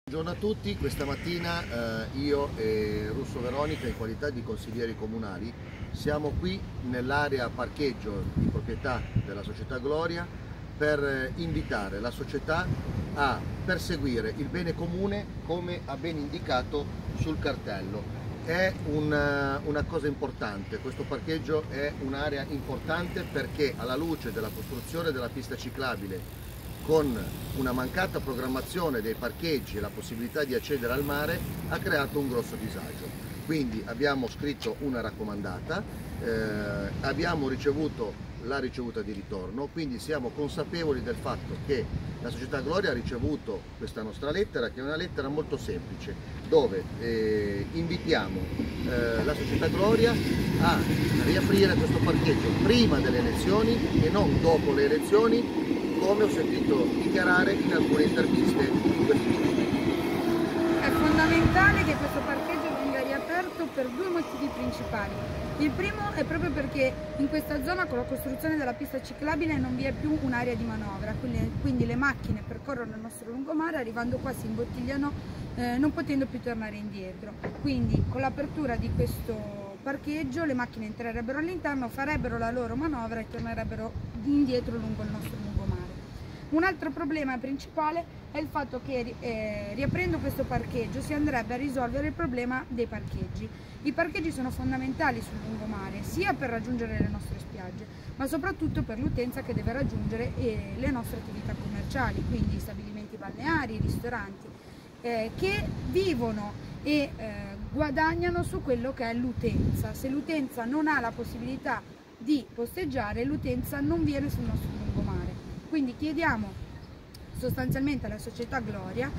Buongiorno a tutti, questa mattina io e Russo Veronica, in qualità di consiglieri comunali, siamo qui nell'area parcheggio di proprietà della società Gloria per invitare la società a perseguire il bene comune come ha ben indicato sul cartello. È una cosa importante, questo parcheggio è un'area importante perché alla luce della costruzione della pista ciclabile, con una mancata programmazione dei parcheggi e la possibilità di accedere al mare, ha creato un grosso disagio. Quindi abbiamo scritto una raccomandata, abbiamo ricevuto la ricevuta di ritorno, quindi siamo consapevoli del fatto che la società Gloria ha ricevuto questa nostra lettera, che è una lettera molto semplice, dove invitiamo la società Gloria a riaprire questo parcheggio prima delle elezioni e non dopo le elezioni, come ho sentito dichiarare in alcune interviste in questi giorni. È fondamentale che questo parcheggio venga riaperto per due motivi principali. Il primo è proprio perché in questa zona, con la costruzione della pista ciclabile, non vi è più un'area di manovra, quindi le macchine percorrono il nostro lungomare, arrivando qua si imbottigliano, non potendo più tornare indietro. Quindi con l'apertura di questo parcheggio le macchine entrerebbero all'interno, farebbero la loro manovra e tornerebbero indietro lungo il nostro lungomare. Un altro problema principale è il fatto che riaprendo questo parcheggio si andrebbe a risolvere il problema dei parcheggi. I parcheggi sono fondamentali sul lungomare, sia per raggiungere le nostre spiagge, ma soprattutto per l'utenza che deve raggiungere le nostre attività commerciali, quindi i stabilimenti balneari, i ristoranti, che vivono e guadagnano su quello che è l'utenza. Se l'utenza non ha la possibilità di posteggiare, l'utenza non viene sul nostro lungomare. Quindi chiediamo sostanzialmente alla società Gloria,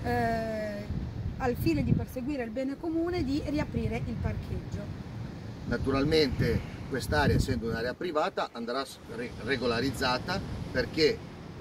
al fine di perseguire il bene comune, di riaprire il parcheggio. Naturalmente quest'area, essendo un'area privata, andrà regolarizzata perché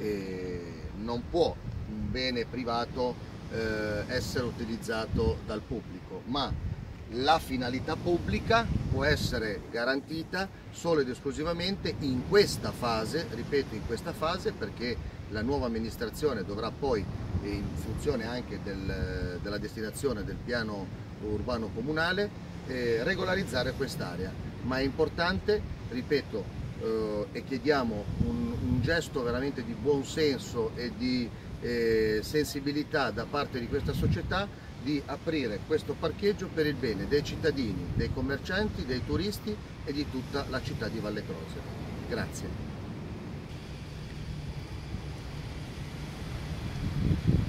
non può un bene privato essere utilizzato dal pubblico, ma la finalità pubblica può essere garantita solo ed esclusivamente in questa fase, ripeto in questa fase, perché la nuova amministrazione dovrà poi, in funzione anche della destinazione del piano urbano comunale, regolarizzare quest'area. Ma è importante, ripeto, e chiediamo un gesto veramente di buon senso e di sensibilità da parte di questa società, di aprire questo parcheggio per il bene dei cittadini, dei commercianti, dei turisti e di tutta la città di Valle Croce. Grazie.